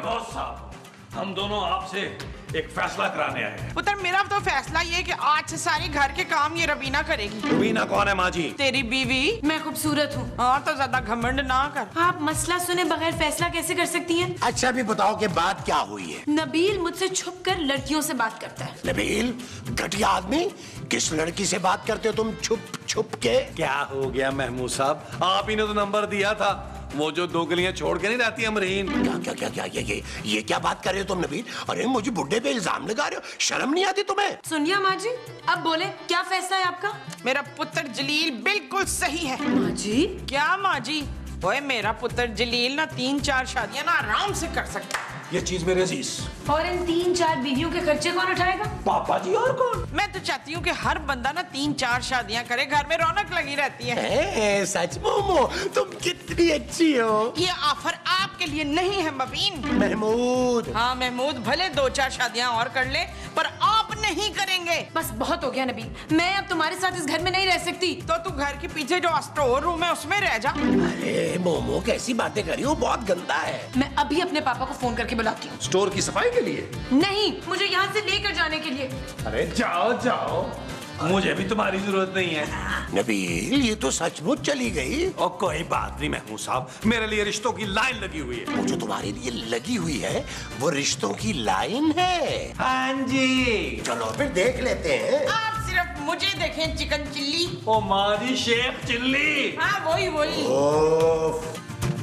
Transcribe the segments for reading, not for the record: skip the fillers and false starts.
महमूद साहब, हम दोनों आपसे एक फैसला कराने आए हैं। पुत्र मेरा तो फैसला ये है कि आज से सारे घर के काम ये रबीना करेगी। रबीना कौन है माँ जी? तेरी बीवी। मैं खूबसूरत हूँ। हाँ तो ज्यादा घमंड ना कर। आप मसला सुने बगैर फैसला कैसे कर सकती हैं? अच्छा भी बताओ कि बात क्या हुई है? नबील मुझसे छुपकर लड़कियों से बात करता है। नबील, घटिया आदमी, किस लड़की से बात करते हो तुम छुप छुप के? क्या हो गया महमूद साहब, आप ही ने तो नंबर दिया था, वो जो दो गलियां छोड़ के नहीं रहती अमरीन। क्या क्या क्या क्या ये क्या बात कर रहे हो तुम नबील? अरे मुझे बुड्ढे पे इल्जाम लगा रहे हो, शर्म नहीं आती तुम्हें? सुनिए माँ जी, अब बोले क्या फैसला है आपका? मेरा पुत्र जलील बिल्कुल सही है। माँ जी? क्या माँ जी? ओए मेरा पुत्र जलील ना 3-4 शादियां ना आराम से कर सकता है। ये चीज मेरे अजीज। और इन 3-4 बीवियों के खर्चे कौन उठाएगा? पापा जी और कौन? मैं तो चाहती हूँ कि हर बंदा ना 3-4 शादियां करे, घर में रौनक लगी रहती है। सच मोमो, तुम कितनी अच्छी हो। ये ऑफर आपके लिए नहीं है मबीन। महमूद। हाँ महमूद, भले 2-4 शादियां और कर ले, पर आप नहीं करेंगे। बस बहुत हो गया नबील, मैं अब तुम्हारे साथ इस घर में नहीं रह सकती। तो तू घर के पीछे जो स्टोर रूम है उसमें रह जा। अरे मोमो कैसी बातें कर रही हो, बहुत गंदा है। मैं अभी अपने पापा को फोन करके बुलाती हूँ। स्टोर की सफाई के लिए? नहीं, मुझे यहाँ से लेकर जाने के लिए। अरे जाओ जाओ, मुझे भी तुम्हारी जरूरत नहीं है। नबील, ये तो सचमुच चली गई। और कोई बात नहीं महमूद साहब, मेरे लिए रिश्तों की लाइन लगी हुई है। वो जो तुम्हारे लिए लगी हुई है वो रिश्तों की लाइन है। हाँ जी। चलो फिर देख लेते हैं। आप सिर्फ मुझे देखें, चिकन चिल्ली। ओ मारी शेख चिल्ली। हाँ वही वही। ओफ।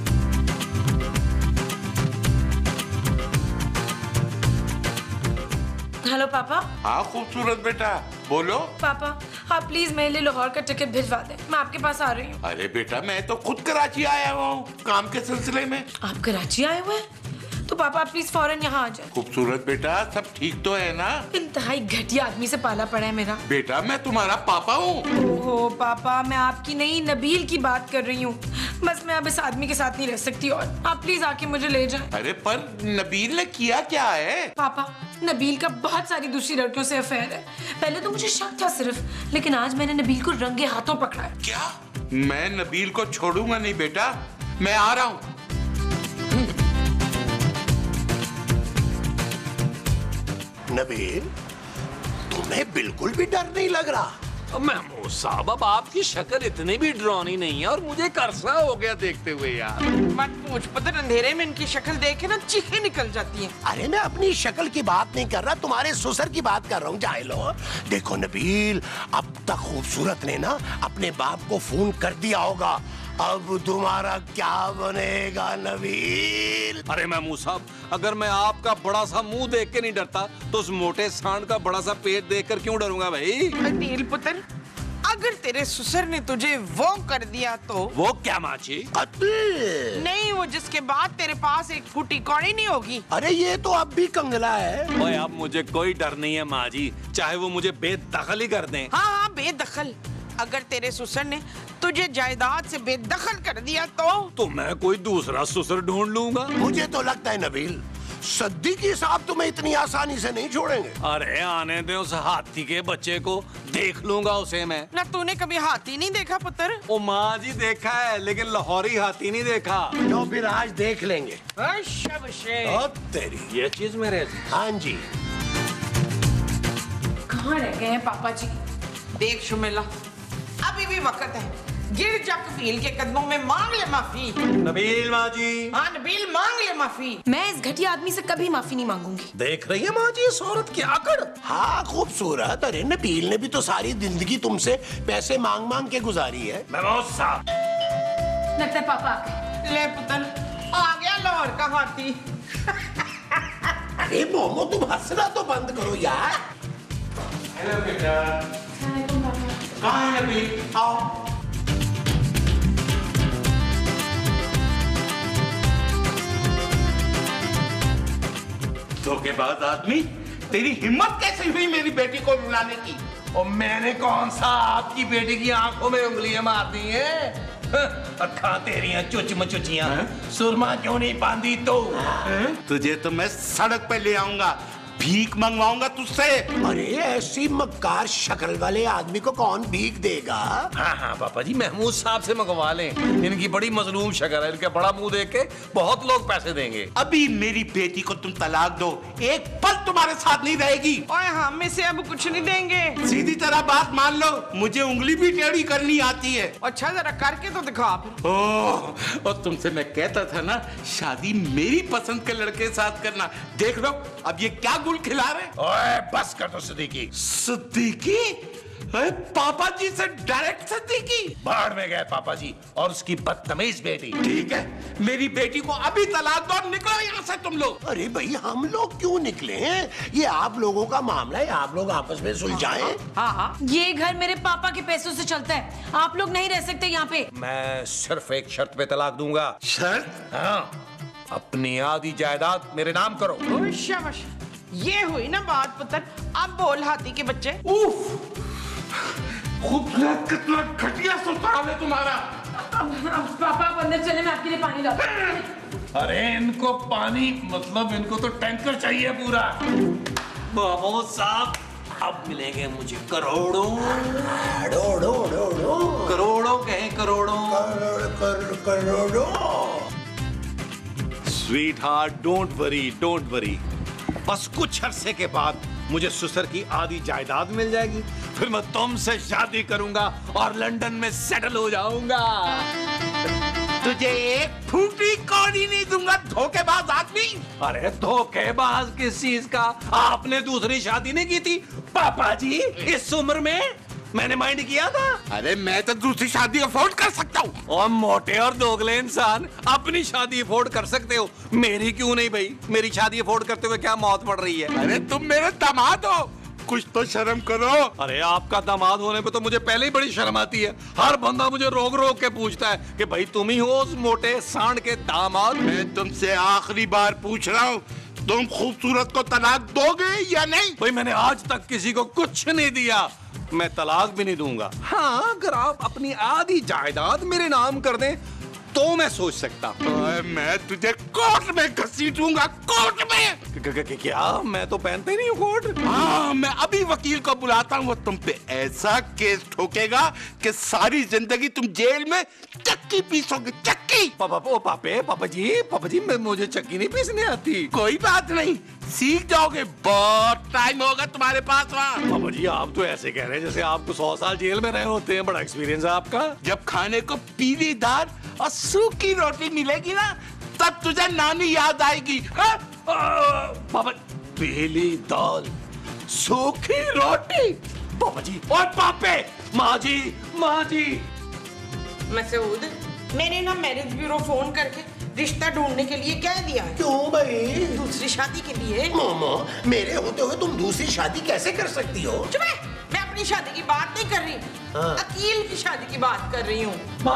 हेलो पापा। हाँ खूबसूरत बेटा, बोलो। पापा आप प्लीज मेरे लिए लाहौर का टिकट भिजवा दें, मैं आपके पास आ रही हूँ। अरे बेटा, मैं तो खुद कराची आया हुआ हूँ काम के सिलसिले में। आप कराची आए हुए हैं? तो पापा आप प्लीज फौरन यहाँ आ जाए। खूबसूरत बेटा, सब ठीक तो है ना? इंतहाई घटिया आदमी से पाला पड़ा है मेरा। बेटा मैं तुम्हारा पापा हूँ। ओहो पापा, मैं आपकी नहीं नबील की बात कर रही हूँ। बस मैं अब इस आदमी के साथ नहीं रह सकती और आप प्लीज आके मुझे ले जाएं। अरे पर नबील ने किया क्या है? पापा नबील का बहुत सारी दूसरी लड़कियों से अफेयर है। पहले तो मुझे शक था सिर्फ, लेकिन आज मैंने नबील को रंगे हाथों पकड़ा है। क्या? मैं नबील को छोड़ूंगा नहीं बेटा, मैं आ रहा हूँ। नबील, तुम्हें बिल्कुल भी डर नहीं लग रहा? महमूद साहब, अब आपकी शक्ल इतनी भी डरावनी नहीं है और मुझे करसा हो गया देखते हुए यार। मत पूछ पुत्र, अंधेरे में इनकी शक्ल देखे ना चीखें निकल जाती हैं। अरे मैं अपनी शक्ल की बात नहीं कर रहा, तुम्हारे ससुर की बात कर रहा हूँ जाहिलो। देखो नबील, अब तक खूबसूरत ने ना अपने बाप को फोन कर दिया होगा। अब तुम्हारा क्या बनेगा नबील? अरे महमूद साहब, अगर मैं आपका बड़ा सा मुंह देख के नहीं डरता तो उस मोटे सांड का बड़ा सा पेट देखकर क्यों डरूंगा भाई? नील पुत्र, अगर तेरे ससुर ने तुझे वो कर दिया तो? वो क्या माँ जी? कत्ल नहीं, वो जिसके बाद तेरे पास एक फूटी कौड़ी नहीं होगी। अरे ये तो अब भी कंगला है। ओए अब मुझे कोई डर नहीं है माँ जी, चाहे वो मुझे बेदखल ही कर दें। हाँ हाँ बेदखल। अगर तेरे ससुर ने तुझे जायदाद से बेदखल कर दिया तो मैं कोई दूसरा ससुर ढूंढ लूंगा। मुझे तो लगता है नबील, सद्दीकी साहब तुम्हें इतनी आसानी से नहीं छोड़ेंगे। अरे आने दे उस हाथी के बच्चे को, देख लूंगा उसे मैं। ना तूने कभी हाथी नहीं देखा पुत्र? ओ माँ जी देखा है, लेकिन लाहौरी हाथी नहीं देखा। तो फिर आज देख लेंगे। तेरी ये चीज मेरे। हाँ जी। कहाँ रह गए हैं पापा जी? देख शुमेला, अभी भी वक्त है, गिर जा कबील के कदमों में, मांग ले माफी। नबील माँ जी। हाँ नबील, मांग ले माफी। मैं इस घटिया आदमी से कभी माफी नहीं मांगूंगी। देख रही है माँ जी इस औरत की आकड़। हाँ खूबसूरत, अरे नबील ने भी तो सारी जिंदगी तुमसे पैसे मांग मांग के गुजारी है। महमूद साहब, लगता है पापा आ गए। ले पुत्र, आ गया लाहौर का हाथी। अरे मोमो, तुम हंसना तो बंद करो यार। हेलो बेटा, कहाँ है नबील? आओ। धोखेबाज आदमी, तेरी हिम्मत कैसे हुई मेरी बेटी को रुलाने की? और मैंने कौन सा आपकी बेटी की आंखों में उंगलियां मार दी हैं? अखा तेरियां चुच मचुचियां, सुरमा क्यों नहीं बांधी तो? तुझे तो मैं सड़क पे ले आऊंगा, भीख मंगवाऊंगा तुझसे। अरे ऐसी मक्कार शक्ल वाले आदमी को कौन भीख देगा? हाँ हाँ पापा जी, महमूद साहब से मंगवा लें। इनकी बड़ी मजलूम शक्ल है, इनका बड़ा मुंह देख के बहुत लोग पैसे देंगे। अभी मेरी बेटी को तुम तलाक दो, एक पल तुम्हारे साथ नहीं रहेगी। और हम में से अब कुछ नहीं देंगे। सीधी तरह बात मान लो, मुझे उंगली भी टेढ़ी करनी आती है। अच्छा जरा करके तो दिखा फिर। ओह, और तुमसे मैं कहता था ना, शादी मेरी पसंद के लड़के के साथ करना। देख लो अब ये क्या गुल खिला रहे। ओए बस कर दो सिद्दीकी। सिद्दीकी? अरे पापा जी से डायरेक्ट सिद्दीकी? बाढ़ में गए पापा जी और उसकी बदतमीज बेटी। ठीक है, मेरी बेटी को अभी तलाक दो और निकलो यहाँ से तुम लोग। अरे भाई हम लोग क्यों निकले हैं? ये आप लोगों का मामला है, आप लोग आपस में सुलझाएं। हाँ हाँ, ये घर मेरे पापा के पैसों से चलता है, आप लोग नहीं रह सकते यहाँ पे। मैं सिर्फ एक शर्त पे तलाक दूंगा। शर्त? हाँ, अपनी आधी जायदाद मेरे नाम करो। ओ शाबाश, ये हुई ना बात पुत्र। अब बोल हाथी के बच्चे। उफ, खूबसूरत कितना घटिया ससुराल है तुम्हारा। अब पापा आप अंदर चले, मैं आपके लिए पानी लाता हूँ। अरे इनको पानी मतलब इनको तो टैंकर चाहिए पूरा। महमूद साहब, अब मिलेंगे मुझे करोड़ों। करोड़ों कहें, करोड़ों। Sweetheart, don't worry. बस कुछ अरसे के बाद मुझे ससुर की आधी जायदाद मिल जाएगी, फिर मैं तुमसे शादी करूंगा और लंदन में सेटल हो जाऊंगा। तुझे एक फूटी कौड़ी नहीं दूंगा, धोखेबाज आदमी। अरे धोखेबाज किस चीज का? आपने दूसरी शादी नहीं की थी पापा जी इस उम्र में? मैंने माइंड किया था। अरे मैं तो दूसरी शादी अफोर्ड कर सकता हूँ। और मोटे और दोगले इंसान अपनी शादी अफोर्ड कर सकते हो, मेरी क्यों नहीं भाई? मेरी शादी अफोर्ड करते हुए क्या मौत पड़ रही है? अरे तुम मेरे दामाद हो, कुछ तो शर्म करो। अरे आपका दामाद होने पे तो मुझे पहले ही बड़ी शर्म आती है। हर बंदा मुझे रोक रोक के पूछता है कि भाई तुम ही हो उस मोटे सांड के दामाद। मैं तुमसे आखिरी बार पूछ रहा हूँ, तुम खूबसूरत को तलाक दोगे या नहीं? भाई मैंने आज तक किसी को कुछ नहीं दिया, मैं तलाक भी नहीं दूंगा। हाँ, अगर आप अपनी आधी जायदाद मेरे नाम कर दें तो मैं सोच सकता हूँ। मैं तुझे कोर्ट में घसीटूंगा, कोर्ट में। क्या? मैं तो पहनते ही नहीं हूँ कोट। हाँ, मैं अभी वकील को बुलाता हूँ, वो तुम पे ऐसा केस ठोकेगा कि सारी जिंदगी तुम जेल में चक्की पीसोगे, चक्की। पापा जी मुझे चक्की नहीं पीसने आती। कोई बात नहीं, सीख जाओगे, बहुत टाइम होगा तुम्हारे पास वहाँ। पापा जी आप तो ऐसे कह रहे हैं जैसे आपको 100 साल जेल में रहे होते हैं, बड़ा एक्सपीरियंस है आपका। जब खाने को पीली दाल और सूखी रोटी मिलेगी ना, तब तुझे नानी याद आएगी। हाँ? पापा, पीली दाल सूखी रोटी। पापा जी और पापे, माँ जी। मसूद, मैंने ना मैरिज ब्यूरो फोन करके रिश्ता ढूंढने के लिए कह दिया है। क्यों भाई? दूसरी शादी के लिए। मोमो, मेरे होते हुए तुम दूसरी शादी कैसे कर सकती हो? चुप है, मैं अपनी शादी की बात नहीं कर रही, अकील की शादी की बात कर रही हूँ।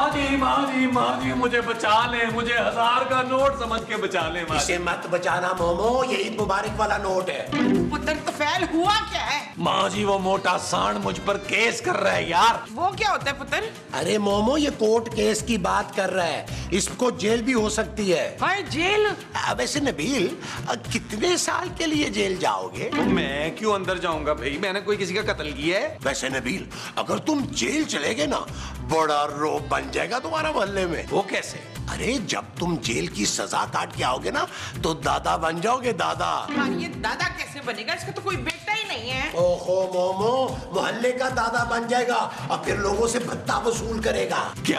माँ जी मुझे बचा ले, मुझे 1000 का नोट समझ के बचा ले। इसे मत बचाना मोमो, ये ईद मुबारक वाला नोट है। पुत्र तो फैल हुआ क्या है? माँ जी वो मोटा सांड मुझ पर केस कर रहा है यार। वो क्या होता है पुत्र? अरे मोमो, ये कोर्ट केस की बात कर रहा है, इसको जेल भी हो सकती है। हाय जेल? वैसे नबील, कितने साल के लिए जेल जाओगे? मैं क्यों अंदर जाऊंगा भाई, मैंने कोई किसी का कत्ल किया है? वैसे नबील, अगर तुम जेल चले गए ना, बड़ा रौब बन जाएगा तुम्हारा मोहल्ले में। वो कैसे? अरे जब तुम जेल की सजा काट के आओगे ना, तो दादा बन जाओगे, दादा। ये दादा कैसे बनेगा? इसका तो कोई बेटा ही नहीं है। ओहो मोमो, मोहल्ले का दादा बन जाएगा और फिर लोगों से भत्ता वसूल करेगा। क्या?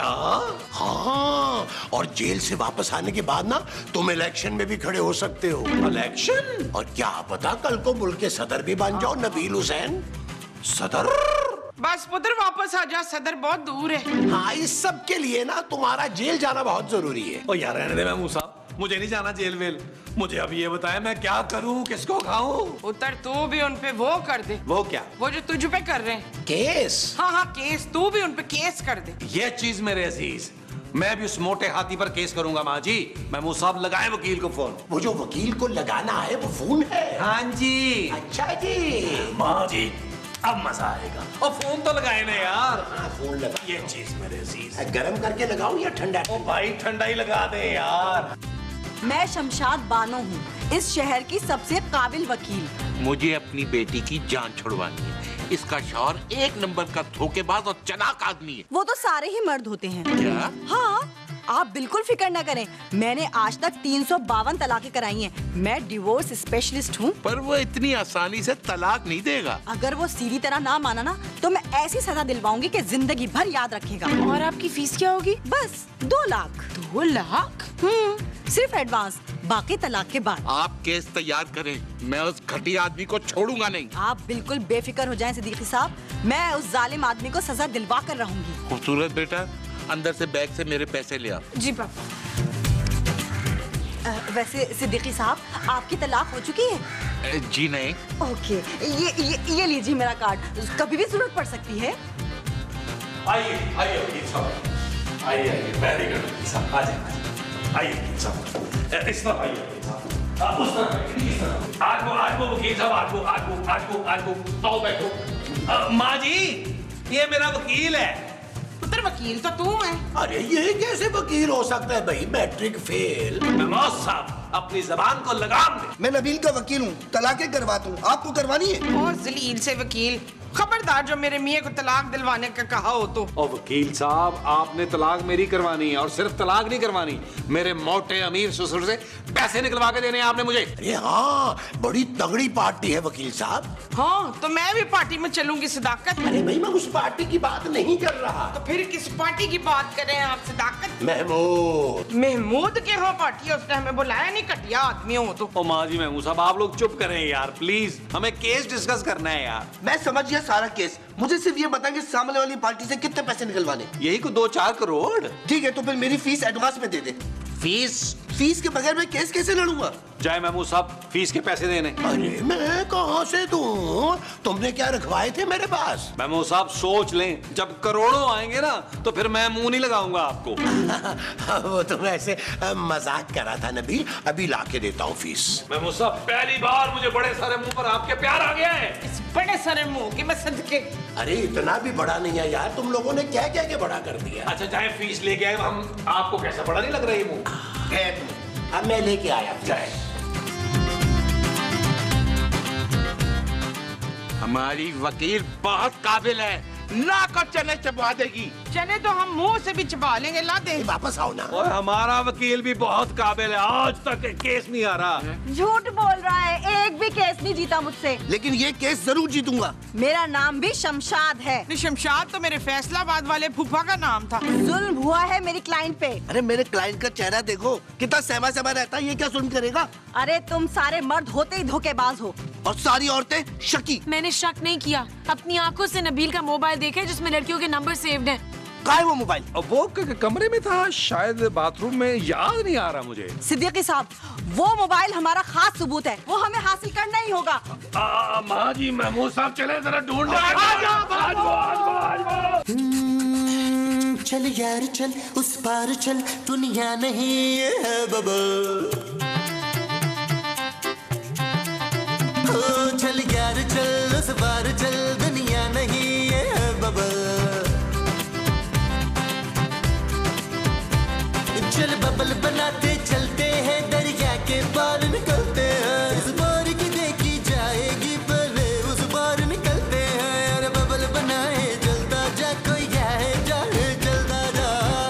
हाँ, और जेल से वापस आने के बाद ना तुम इलेक्शन में भी खड़े हो सकते हो। इलेक्शन? और क्या पता कल को मुल्क के सदर भी बन जाओ, नबील हुसैन। सदर? बस पुत्र वापस आ जा, सदर बहुत दूर है। हाँ, इस सब के लिए ना तुम्हारा जेल जाना बहुत जरूरी है। ओ यार रहने दे महमूद साहब, मुझे नहीं जाना जेल वेल। मुझे अभी ये बताया मैं क्या करूं, किसको खाऊं? पुत्र तू भी उन पे वो कर दे। वो क्या? वो जो तुझ पे कर रहे हैं केस। हाँ केस, तू भी उन पे केस कर दे। ये चीज मेरे अजीज, मैं भी उस मोटे हाथी पर केस करूंगा। माँ जी, महमूद साहब लगाए वकील को फोन। वो जो वकील को लगाना है वो फोन है? हाँ जी। अच्छा जी। माँ जी अब मजा आएगा। और फोन तो लगाए ना यार। हाँ, फोन लगा। ये चीज मेरे अजीज। गरम करके लगाऊं या ठंडा? ओ भाई ठंडा ही लगा दे यार। मैं शमशाद बानो हूँ, इस शहर की सबसे काबिल वकील। मुझे अपनी बेटी की जान छुड़वानी है। इसका शौहर एक नंबर का धोखेबाज और चालाक आदमी है। वो तो सारे ही मर्द होते हैं। क्या? हाँ, आप बिल्कुल फिक्र न करें। मैंने आज तक 352 तलाकें कराई हैं। मैं डिवोर्स स्पेशलिस्ट हूँ। पर वो इतनी आसानी से तलाक नहीं देगा। अगर वो सीधी तरह ना माना ना, तो मैं ऐसी सजा दिलवाऊंगी कि जिंदगी भर याद रखेगा। और आपकी फीस क्या होगी? बस 2 लाख। 2 लाख? सिर्फ एडवांस, बाकी तलाक के बाद। आप केस तैयार करें, मैं उस घटिया आदमी को छोड़ूंगा नहीं। आप बिल्कुल बेफिक्र हो जाएं सिद्दीकी साहब, मैं उस जालिम आदमी को सजा दिलवा कर रहूंगी। खूबसूरत बेटा, अंदर से बैग से मेरे पैसे ले आओ। जी पापा। वैसे सिद्दीकी साहब, आपकी तलाक हो चुकी है? जी नहीं। ओके, ये लीजिए मेरा कार्ड, कभी भी जरूरत पड़ सकती है। आइए आइए वकील साहब, आइए आइए, वेरी गुड वकील साहब, आ जाइए आइए वकील साहब, इस तरफ आइए वकील साहब, उस तरफ आइए, इस तरफ। आज वो वकील साहब, आज वो आओ बैठो। माँ जी, ये मेरा वकील है। पुत्र वकील तो तू है। अरे ये कैसे वकील हो सकता है भाई, मैट्रिक फेल। नवाज साहब, अपनी जबान को लगाम दे। मैं नबील का वकील हूँ, तलाकें करवाता हूँ, आपको करवानी है? और जलील से वकील, खबरदार जो मेरे मियाँ को तलाक दिलवाने का कहा हो तो। और वकील साहब, आपने तलाक मेरी करवानी है, और सिर्फ तलाक नहीं करवानी, मेरे मोटे अमीर ससुर से पैसे निकलवा के देने हैं आपने मुझे। अरे हाँ, बड़ी तगड़ी पार्टी है वकील साहब। हाँ, तो मैं भी पार्टी में चलूंगी सदाकत। अरे भाई, मैं उस पार्टी की बात नहीं कर रहा। तो फिर किस पार्टी की बात करें आप सदाकत? महमूद के यहाँ पार्टी है, उसने हमें बुलाया नहीं, घटिया आदमी हो तो। ओ माँ जी, महमूद साहब, आप लोग चुप करें यार प्लीज, हमें केस डिस्कस करना है यार। मैं समझ गया सारा केस, मुझे सिर्फ ये बताएंगे सामने वाली पार्टी से कितने पैसे निकलवाने। यही को 2-4 करोड़। ठीक है, तो फिर मेरी फीस एडवांस में दे दे। फीस के बगैर मैं केस कैसे लड़ूंगा? जय महमूद साहब, फीस के पैसे देने। अरे मैं कहाँ से दूं? तुमने क्या रखवाए थे मेरे पास? महमूद साहब सोच लें, जब करोड़ों आएंगे ना, तो फिर मैं मुंह नहीं लगाऊंगा आपको। वो तो ऐसे मजाक करा था नबील, अभी लाके देता हूँ फीस। महमूद साहब, पहली बार मुझे बड़े सारे मुंह पर आपके प्यार आ गया है। इस बड़े सारे मुंह के मैं सदके। अरे इतना भी बड़ा नहीं है यार, तुम लोगों ने क्या क्या के बड़ा कर दिया। अच्छा, चाहे फीस लेके आए, हम आपको कैसा बड़ा नहीं लग रहा है मुंह? अब मैं लेके आया जाए। हमारी वकील बहुत काबिल है, नाक और चने चबा देगी। चने तो हम मुंह से भी चबा लेंगे, ला दे। वापस आओ ना। और हमारा वकील भी बहुत काबिल है, आज तक केस नहीं आ रहा। झूठ बोल रहा है, एक भी केस नहीं जीता मुझसे। लेकिन ये केस जरूर जीतूंगा। मेरा नाम भी शमशाद है। शमशाद तो मेरे फैसलाबाद वाले फूफा का नाम था। जुल्म हुआ है मेरी क्लाइंट पे। अरे मेरे क्लाइंट का चेहरा देखो, कितना सहमा सहमा रहता है, ये क्या जुल्म करेगा? अरे तुम सारे मर्द होते ही धोखेबाज हो, और सारी औरतें शकी। मैंने शक नहीं किया, अपनी आंखों से नबील का मोबाइल देखा है जिसमें लड़कियों के नंबर सेव्ड हैं। कहाँ है वो मोबाइल? वो कमरे में था, शायद बाथरूम में, याद नहीं आ रहा मुझे। सिद्दीकी साहब, वो मोबाइल हमारा खास सबूत है, वो हमें हासिल करना ही होगा। माँ जी, महमूद साहब चले जरा ढूंढने। चल यार चल, उस पार चल, दुनिया नहीं है बबल। चल यार चल, उस पार चल, दुनिया नहीं है बबल। चल बबल बनाते चलते हैं, दरिया के पार निकलते हैं। इस बार की देखी जाएगी, पहले उस बार निकलते हैं। अरे बबल बनाए चलता जा, कोई जाए जाए चलता जा।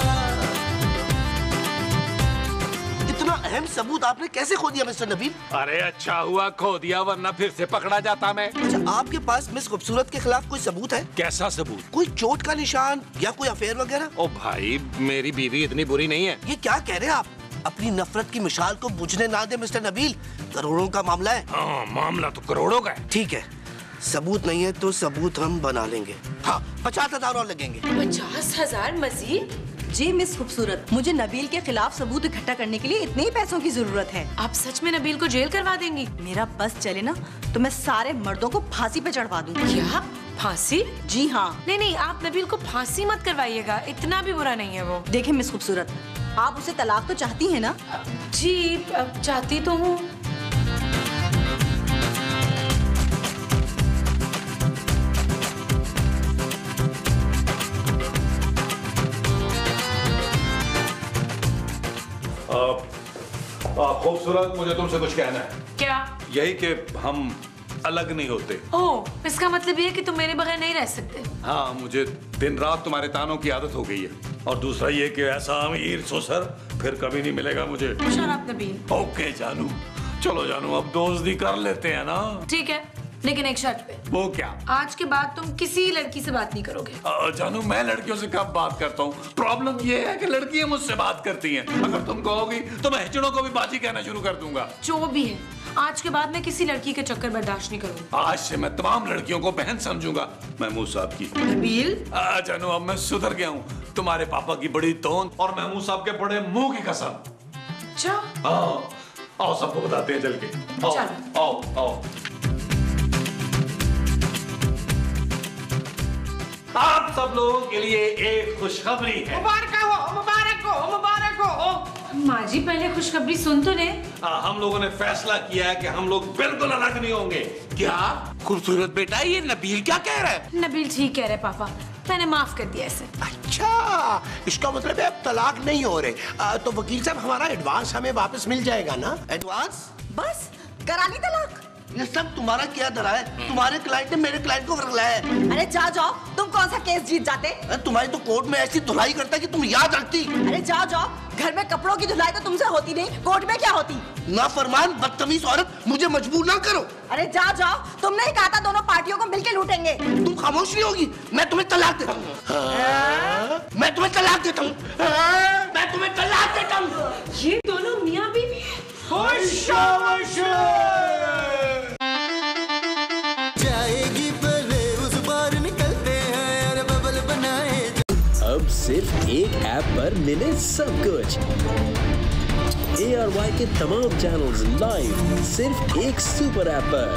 इतना अहम सबूत आपने कैसे खो दिया मिस्टर नबील? अरे अच्छा हुआ खो दिया, वरना फिर से पकड़ा जाता मैं। अच्छा, आपके पास मिस खूबसूरत के खिलाफ कोई सबूत है? कैसा सबूत? कोई चोट का निशान या कोई अफेयर वगैरह? ओ भाई, मेरी बीवी इतनी बुरी नहीं है। ये क्या कह रहे हैं आप? अपनी नफरत की मिसाल को बुझने ना दे मिस्टर नबील, करोड़ों का मामला है। हाँ, मामला तो करोड़ों का है। ठीक है, सबूत नहीं है तो सबूत हम बना लेंगे। हाँ, 50,000 और लगेंगे। 50,000 मजीद? जी मिस खूबसूरत, मुझे नबील के खिलाफ सबूत इकट्ठा करने के लिए इतने ही पैसों की जरूरत है। आप सच में नबील को जेल करवा देंगी? मेरा बस चले ना, तो मैं सारे मर्दों को फांसी पे चढ़वा दूंगी। क्या? फांसी? जी हाँ। नहीं, आप नबील को फांसी मत करवाइएगा, इतना भी बुरा नहीं है वो। देखिए मिस खूबसूरत, आप उसे तलाक तो चाहती हैं ना? जी, चाहती तो हूँ। खूबसूरत, मुझे तुमसे कुछ कहना है। क्या? यही कि हम अलग नहीं होते। ओह, इसका मतलब ये है कि तुम मेरे बगैर नहीं रह सकते। हाँ, मुझे दिन रात तुम्हारे तानों की आदत हो गई है। और दूसरा ये कि ऐसा अमीर ससुर फिर कभी नहीं मिलेगा मुझे। शराब नबील। ओके जानू, चलो जानू, अब दोस्ती कर लेते हैं ना। ठीक है, लेकिन एक शर्त पे। वो क्या? आज के बाद तुम किसी लड़की से बात नहीं करोगे। जानू, मैं लड़कियों से कब बात करता हूँ? प्रॉब्लम ये है कि लड़कियां मुझसे बात करती हैं। अगर तुम कहोगी तो मैं हिजड़ों को भी बाजी कहना शुरू कर दूंगा। जो भी है, आज के बाद मैं किसी लड़की के चक्कर बर्दाश्त नहीं करूंगा। आज से मैं तमाम लड़कियों को बहन समझूंगा, महमूद साहब की। नबील, जानू, अब मैं सुधर गया हूँ। तुम्हारे पापा की बड़ी तोन और महमूद साहब के बड़े मुंह की कसम। अच्छा, हाँ, आओ सबको बताते हैं चल के। आओ, चलो। आओ, आओ। आप सब लोगों के लिए एक खुशखबरी है। मुबारक हो, मुबारक हो, मुबारक हो। माँ जी, पहले खुशखबरी सुन तो ले। हम लोगों ने फैसला किया है कि हम लोग बिल्कुल अलग नहीं होंगे। क्या खूबसूरत बेटा, ये नबील क्या कह रहा है? नबील ठीक कह रहे पापा, मैंने माफ कर दिया इसे। अच्छा, इसका मतलब है अब तलाक नहीं हो रहे। तो वकील साहब, हमारा एडवांस हमें वापस मिल जाएगा ना? एडवांस? बस करा ली तलाक। ये सब तुम्हारा क्या धरा है? तुम्हारे क्लाइंट ने मेरे क्लाइंट को वर्गलाया है। अरे जाओ जाओ, तुम कौन सा केस जीत जाते? तुम्हारी तो कोर्ट में ऐसी धुलाई करता कि तुम याद रखती। अरे जाओ जाओ, घर में कपड़ों की धुलाई तो तुमसे होती नहीं, कोर्ट में क्या होती? नाफरमान बदतमीज औरत, मुझे मजबूर ना करो। अरे जाओ जाओ, तुमने ही कहा था दोनों पार्टियों को मिलकर लूटेंगे। तुम खामोश नहीं होगी? मैं तुम्हें तलाक देता हूँ। मैं तुम्हें तलाक देता हूँ। मैं तुम्हें तलाक देता हूँ। ये दोनों मियाँ बीवी हैं। जाएगी पले उस बार निकलते हैं यार बबल बनाए। अब सिर्फ एक ऐप पर मिले सब कुछ। ARY के तमाम चैनल्स लाइव सिर्फ एक सुपर ऐप पर।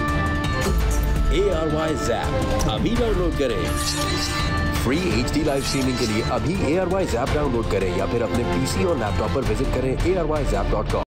ARY Zap अभी डाउनलोड करें। फ्री HD लाइव स्ट्रीमिंग के लिए अभी ARY Zap डाउनलोड करें या फिर अपने PC और लैपटॉप पर विजिट करें ARYZap.com।